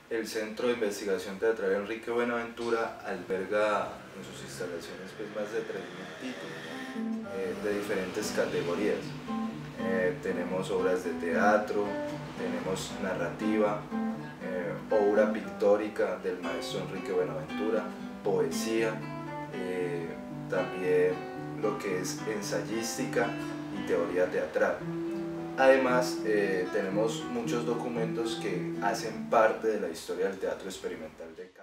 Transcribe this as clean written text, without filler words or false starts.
El Centro de Investigación Teatral Enrique Buenaventura alberga en sus instalaciones pues, más de 3.000 títulos de diferentes categorías. Tenemos obras de teatro, tenemos narrativa, obra pictórica del maestro Enrique Buenaventura, poesía, también lo que es ensayística y teoría teatral. Además, tenemos muchos documentos que hacen parte de la historia del teatro experimental de Cali.